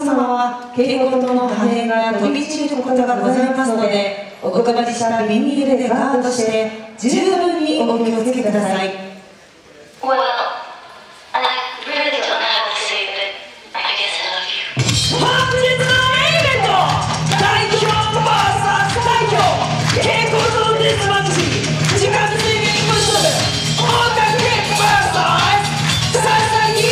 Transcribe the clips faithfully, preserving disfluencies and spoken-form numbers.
様は蛍光灯の破片が飛び散ることがございますので、お配りした耳入れでガードして十分にお気をつけください。 Well, I really don't know how to say it, but I guess I love you. 本日のイベント、最強 ブイエス 最強蛍光灯デスマッチ、時間制限無数オーターキック ブイエス 佐々木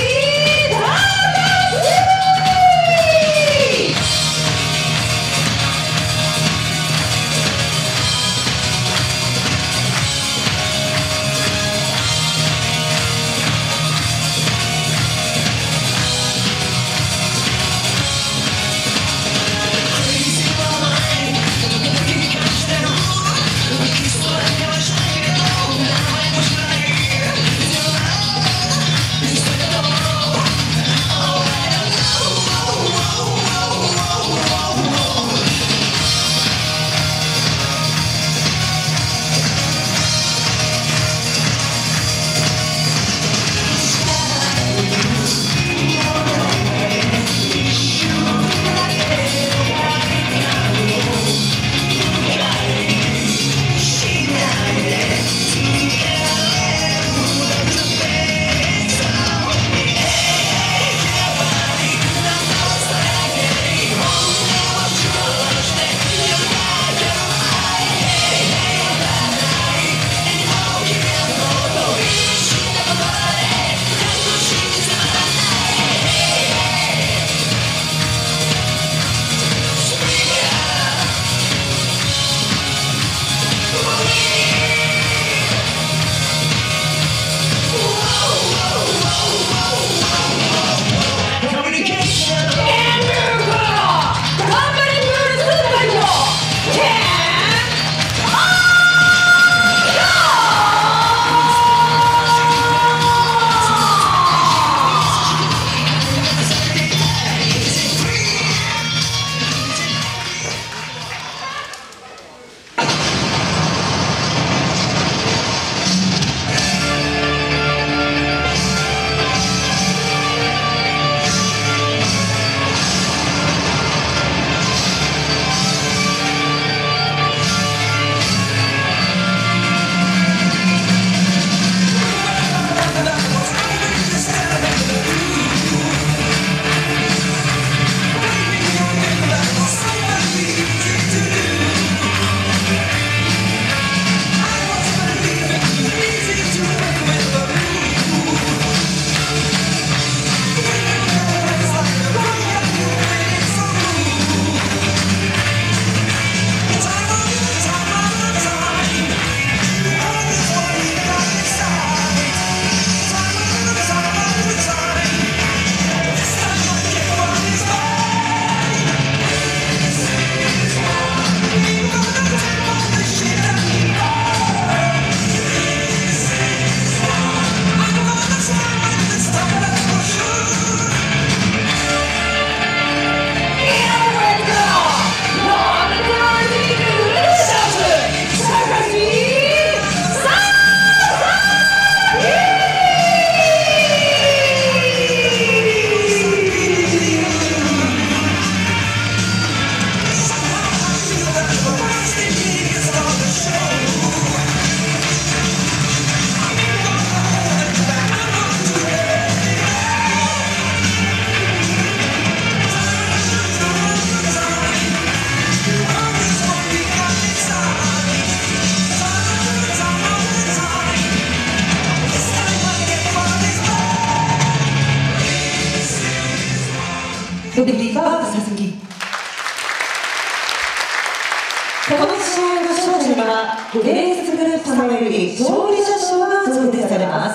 ロビーバー佐々木。この試合の勝者にはレースグループ様より勝利者賞が贈呈されます。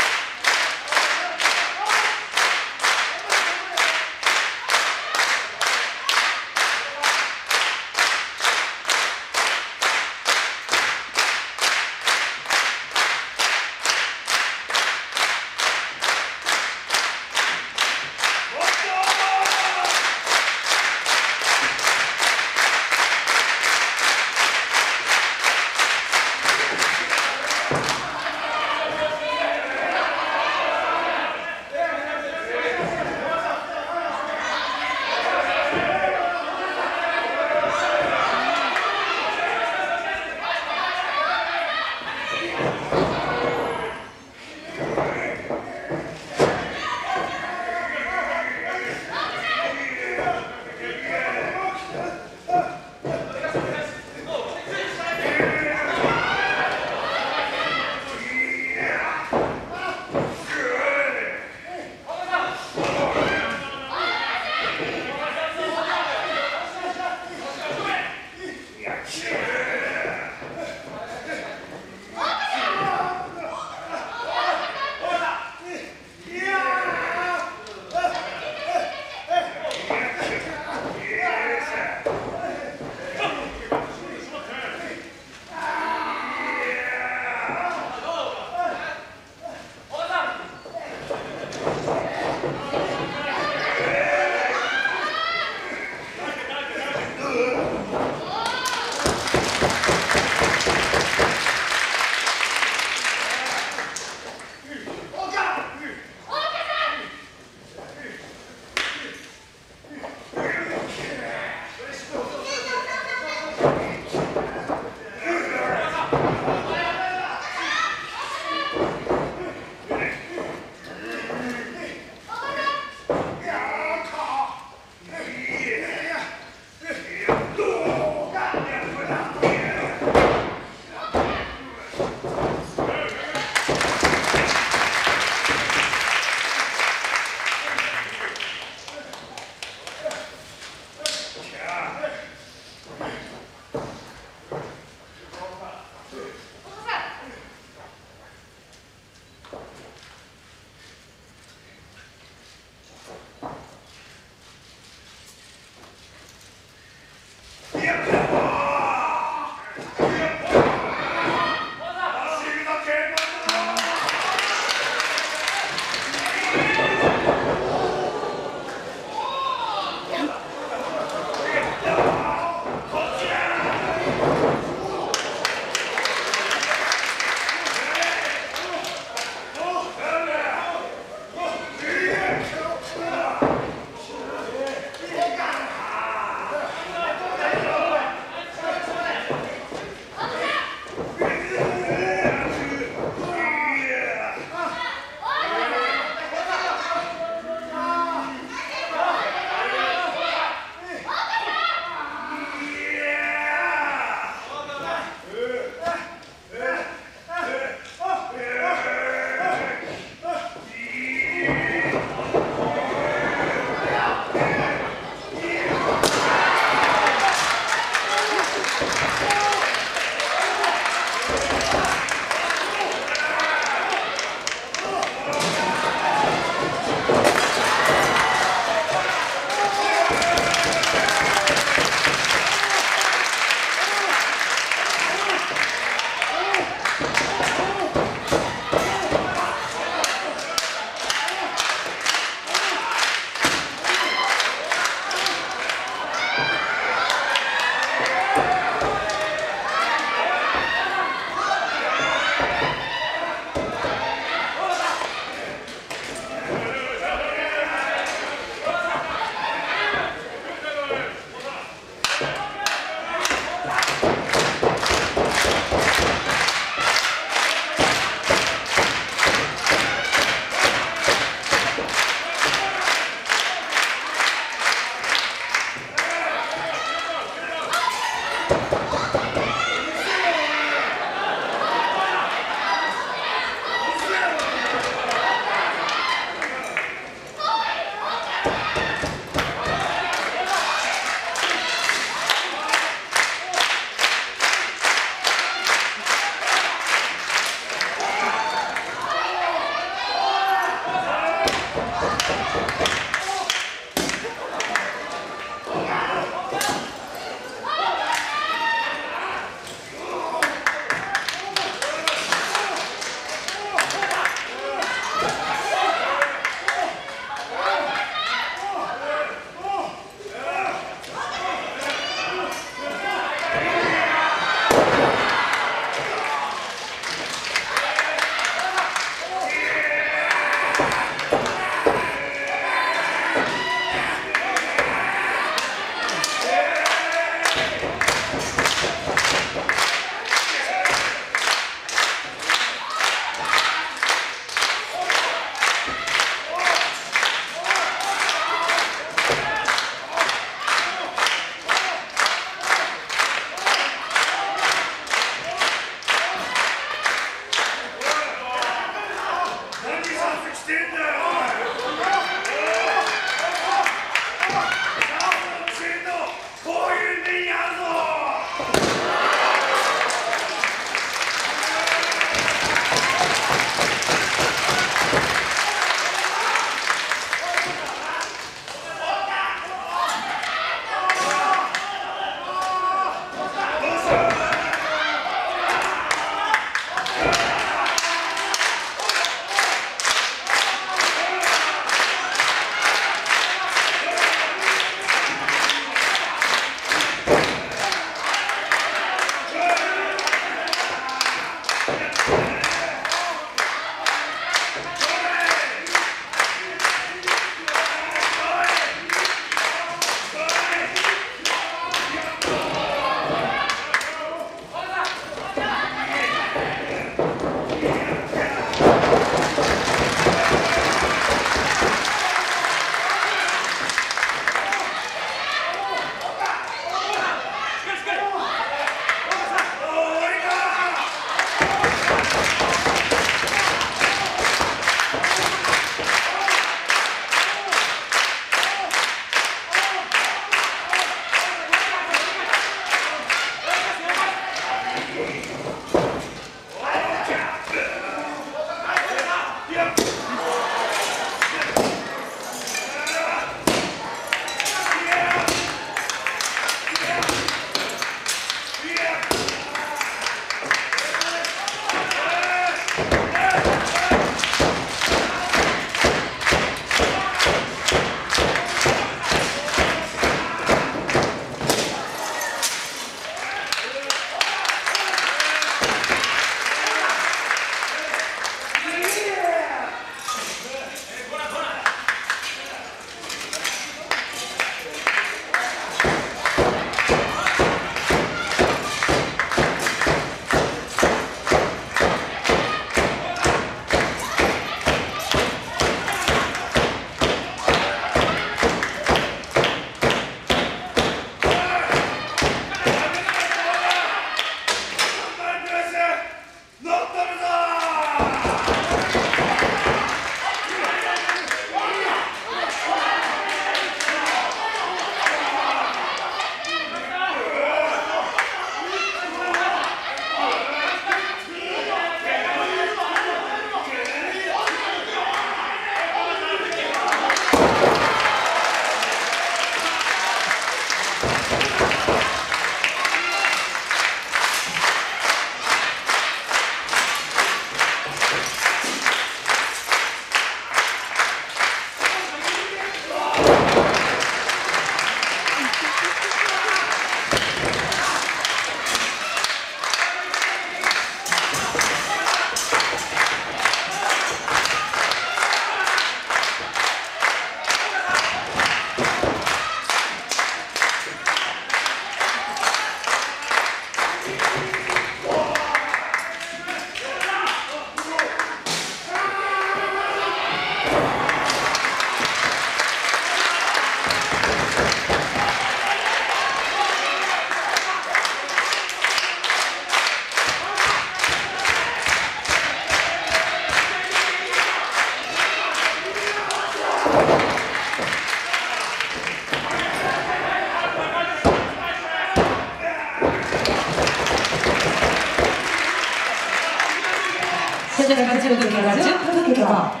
して勝ちの時がじゅっぷん経過。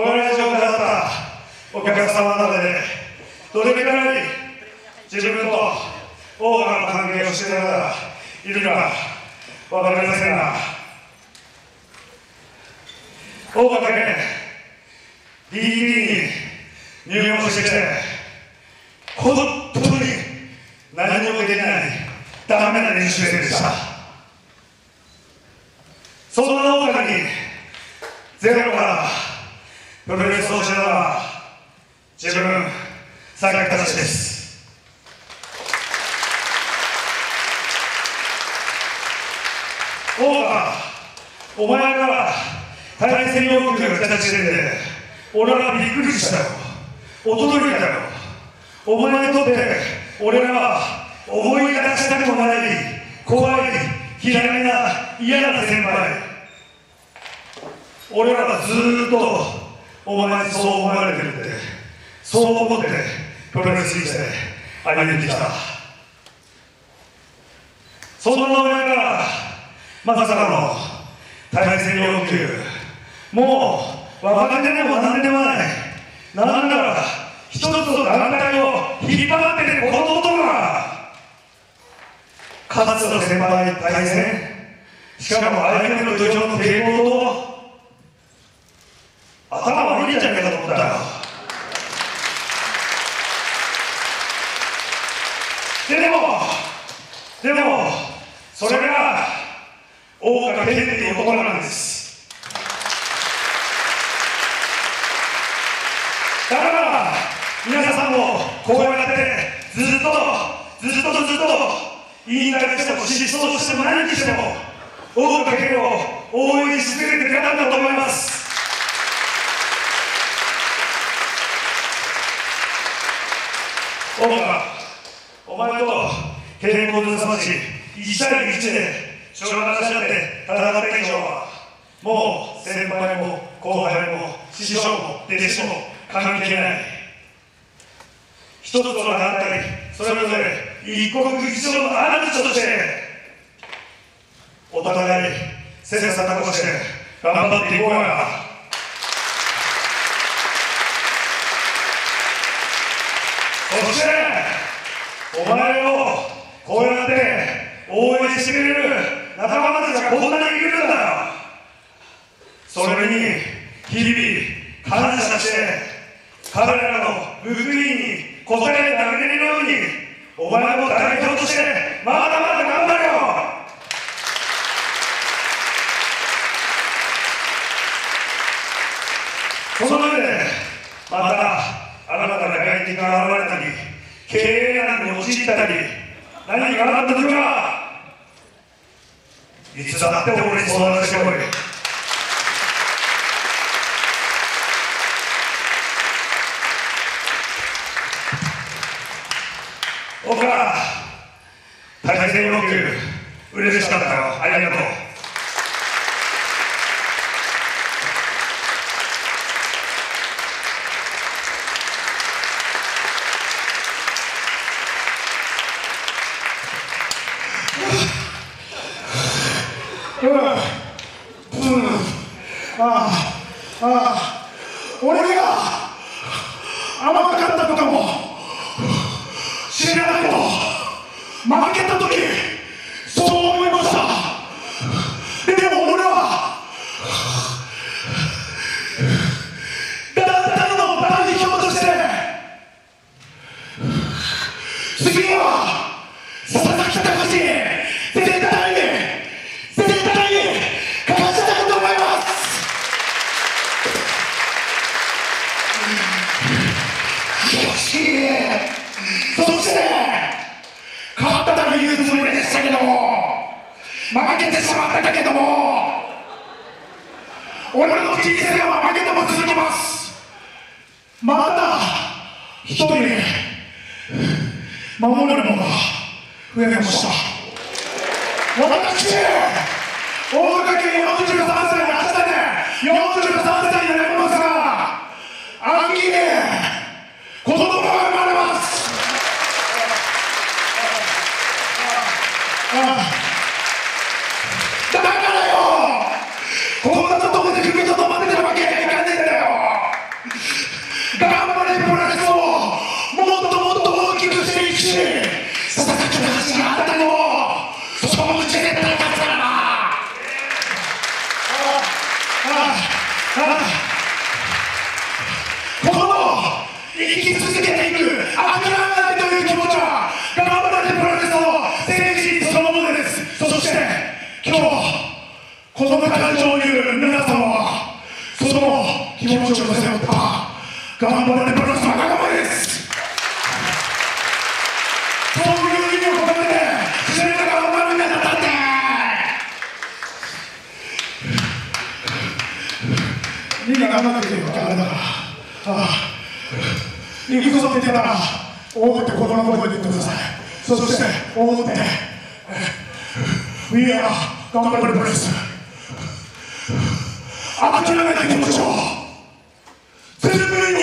このラジオを語ったお客様の中でどれくらい自分とオーガの関係をしている方がいるか分かりませんが、オーガだけ ディーディー に入門してきて本当に何もできないダメな練習生でした。そんなオーガにゼロからプロレスをしながら自分、榊忠です。オーガ、お前から対戦要求が来た時点で俺はびっくりしたよ、驚いたよ。お前にとって俺は思い出したくもない怖い嫌いな嫌な先輩。俺らはずーっとお前にそう思われてるんで、そう思ってプロレスにして歩んできた。そんなお前からまさかの対戦要求、もう若手でも何でもない、なんなら一つの団体を引っ張っててこの男がかつての先輩対戦、しかも相手の土俵の傾向と頭悪いんじゃないかと思ったよ。でもでもそれが大岡健っていう男なんです。だから皆さんもこうやってずっとずっとずっと引退しても失踪しても何にしても大岡健を応援し続けてくれたんだと思います。大岡、お前と健康とすまちいち対いちで血を流し合って戦った以上はもう先輩も後輩も師匠も弟子も関係ない。一つの団体それぞれ一国一城の主としてお互い切磋琢磨して頑張っていこうや。そしてお前をこうやって応援してくれる仲間たちがこんなにいるんだよ。それに日々感謝して彼らの報いに応えてあげれるようにお前も代表としてまだまだ頑張れよ。その上でまた新たな外敵が現れたり経営難に陥ったり何かあった時はいつだって俺に相談してこい。僕は対戦要求嬉しかったよ、ありがとう。 うんうん、ああああ俺が甘かったとかも知らないけど負けた時そう思いました。でも俺は団体の代表として次は佐々木隆絶対に絶対に勝ちたいと思います。よし、そして勝ったというつもりでしたけども負けてしまったけども俺の人生は負けても続きます。また一人守るものが増えました。私大岡県よんじゅうさんさいの明日でよんじゅうさんさいになりますが秋に子供が生まれます。だからよこんなとこで首とどまってるわけにはいかねえんだよ。 生き続けていく諦めないという気持ちは頑張れプロレスの精神そのものです。そして今日この会場にいる皆様はその気持ちを背負った頑張れプロレスの仲間です。そういう意味を込めて背中が生まれるんだってリリーが頑張ってくれよってあれだから、ああ行くぞって言ったら大って子供の声で言ってください。そして大って We are 頑張れプロレス諦めない気持ちを全面に